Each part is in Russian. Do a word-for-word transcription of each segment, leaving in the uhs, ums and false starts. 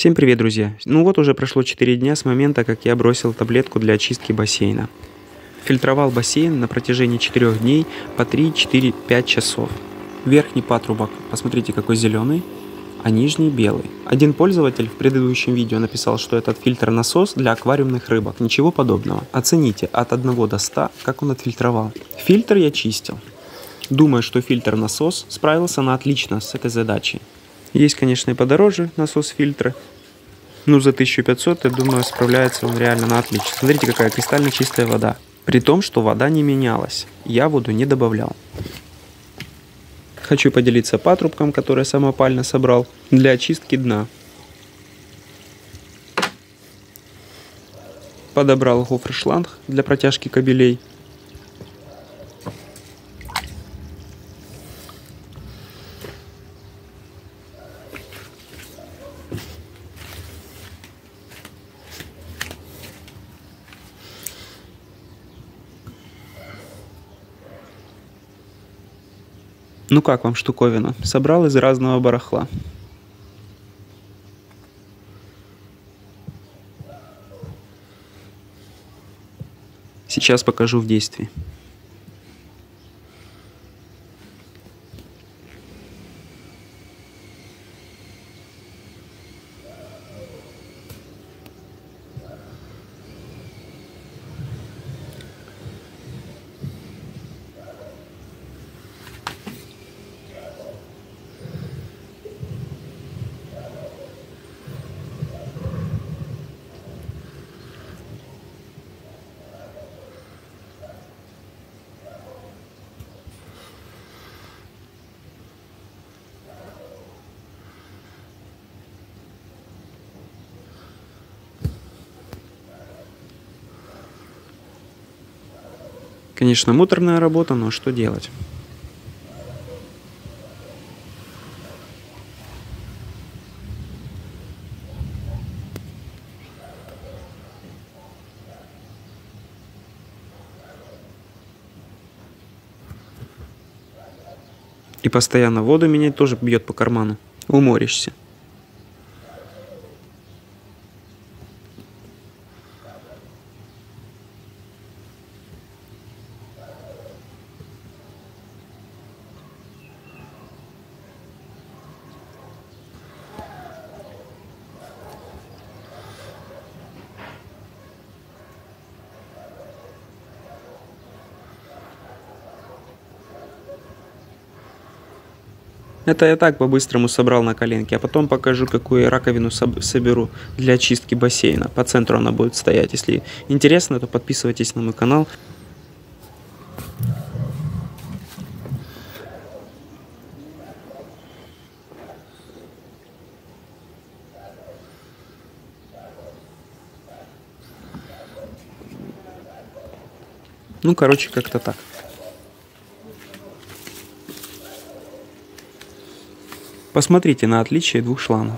Всем привет, друзья! Ну вот уже прошло четыре дня с момента, как я бросил таблетку для очистки бассейна. Фильтровал бассейн на протяжении четырёх дней по три, четыре, пять часов. Верхний патрубок, посмотрите, какой зеленый, а нижний белый. Один пользователь в предыдущем видео написал, что этот фильтр-насос для аквариумных рыбок. Ничего подобного. Оцените от одного до ста, как он отфильтровал. Фильтр я чистил. Думаю, что фильтр-насос справился на отлично с этой задачей. Есть, конечно, и подороже насос фильтра. Ну, за тысячу пятьсот, я думаю, справляется он реально на отлично. Смотрите, какая кристально чистая вода. При том, что вода не менялась. Я воду не добавлял. Хочу поделиться патрубком, который я самопально собрал, для очистки дна. Подобрал гофр-шланг для протяжки кабелей. Ну как вам штуковина? Собрал из разного барахла. Сейчас покажу в действии. Конечно, муторная работа, но что делать? И постоянно воду менять тоже бьет по карману. Уморишься. Это я так по-быстрому собрал на коленке, а потом покажу, какую я раковину соберу для очистки бассейна. По центру она будет стоять. Если интересно, то подписывайтесь на мой канал. Ну, короче, как-то так. Посмотрите на отличие двух шлангов.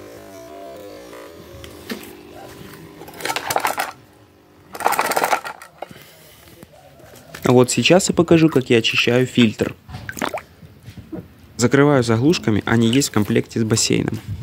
Вот сейчас я покажу, как я очищаю фильтр. Закрываю заглушками, они есть в комплекте с бассейном.